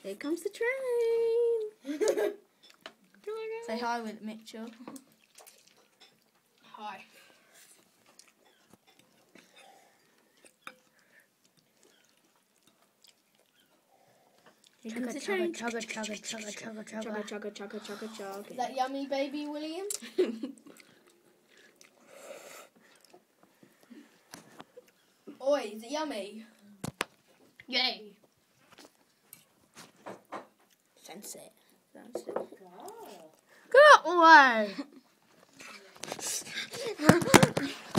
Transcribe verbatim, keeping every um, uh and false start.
Here comes the train. Say hi with Mitchell. Hi. Here comes the train. Chugga, chugga, chugga, chugga, chugga, Chugga, chugga. chugga, chugga, chugga, chugga. Is that yummy, baby William? Oi, is it yummy? Yay. Sense it. Sense it. Go away.